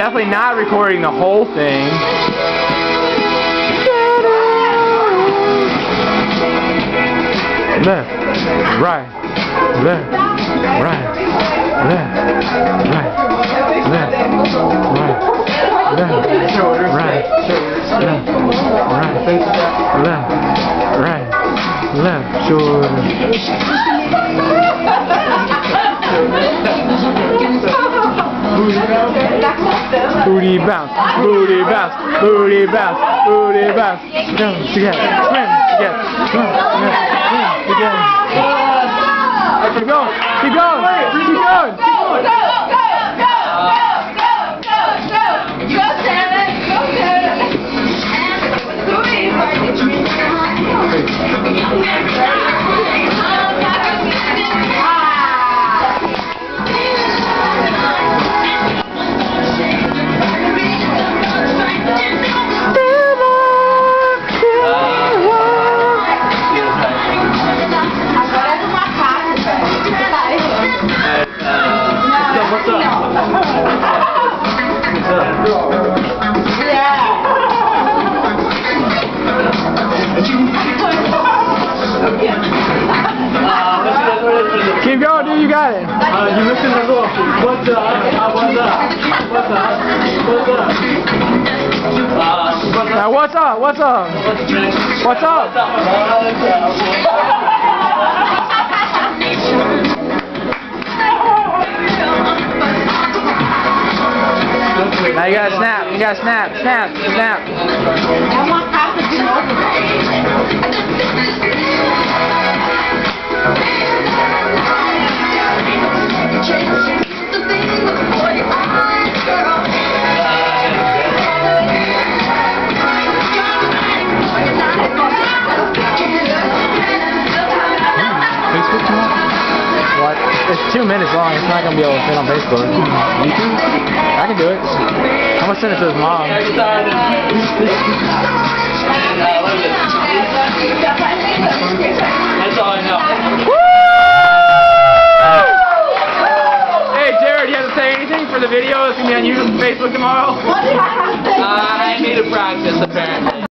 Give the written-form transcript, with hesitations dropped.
definitely not recording the whole thing. Left, right, left, right, left, right, left, right, left, right, left, right, left, shoulder. Booty bounce, booty bounce, booty bounce, booty bounce. Jump together, swim together, swim together. Keep going, keep going, keep going. What's up? Keep going, dude, you got it. You listen to go. What's up? What's up? What's up? What's up? Now what's up? What's up? What's up? Now you gotta snap. You gotta snap. Snap. Snap. What? It's 2 minutes long. It's not gonna be able to fit on Facebook. YouTube? I can do it. I'm gonna send it to his mom. That's all I know. Woo! Hey Jared, you have to say anything for the video? It's gonna be on YouTube and Facebook tomorrow. I need to practice apparently.